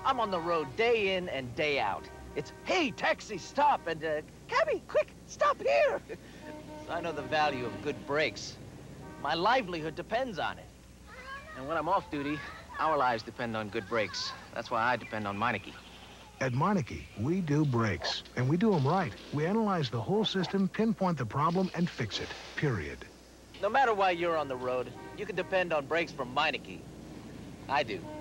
I'm on the road day in and day out. It's, hey, taxi, stop, and, cabby, quick, stop here. So I know the value of good brakes. My livelihood depends on it. And when I'm off duty, our lives depend on good brakes. That's why I depend on Meineke. At Meineke, we do brakes, and we do them right. We analyze the whole system, pinpoint the problem, and fix it, period. No matter why you're on the road, you can depend on brakes from Meineke. I do.